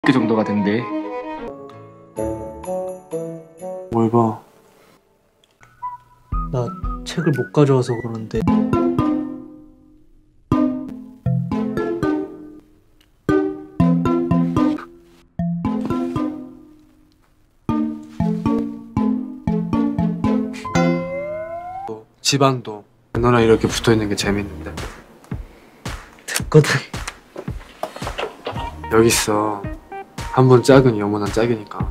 그 정도가 된대. 뭘 봐? 나 책을 못 가져와서 그러는데. 집안도 너랑 이렇게 붙어있는 게 재밌는데. 듣거든. 여기 있어. 한 번 짝은 영원한 짝이니까.